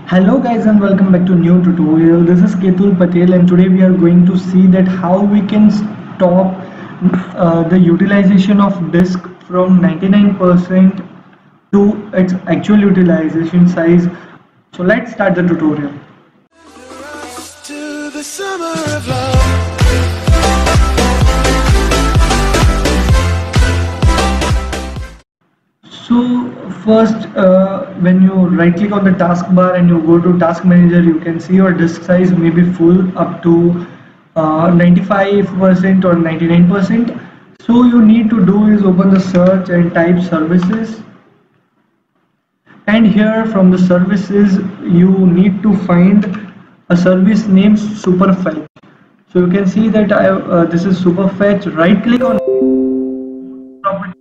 Hello guys and welcome back to new tutorial. This is Ketul Patel and today we are going to see that how we can stop the utilization of disk from 99% to its actual utilization size. So let's start the tutorial. To the summer of love. So first, when you right click on the taskbar and you go to task manager, you can see your disk size may be full up to 95% or 99%. So you need to do is open the search and type services, and here from the services you need to find a service named Superfetch. So you can see that this is Superfetch. Right click on property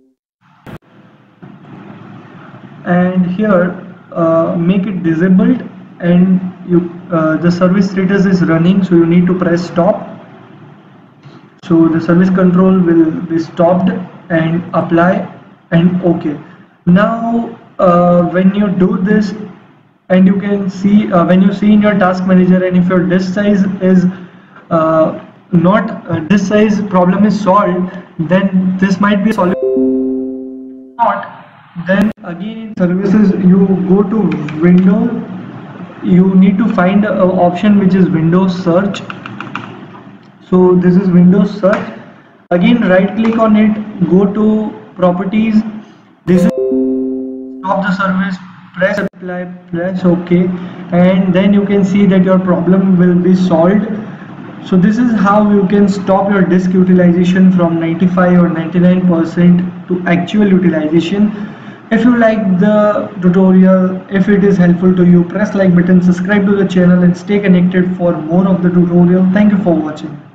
and here make it disabled, and you the service status is running, so you need to press stop. So the service control will be stopped and apply and OK. Now when you do this, and you can see when you see in your task manager, and if your disk size is not disk size problem is solved, then this might be a solution. Not, then again in services you go to Windows, you need to find an option which is Windows Search. So this is Windows Search. Again right click on it, go to properties, this is stop the service, press apply, press OK, and then you can see that your problem will be solved. So this is how you can stop your disk utilization from 95 or 99% to actual utilization. If you like the tutorial, if it is helpful to you, press like button, subscribe to the channel and stay connected for more of the tutorial. Thank you for watching.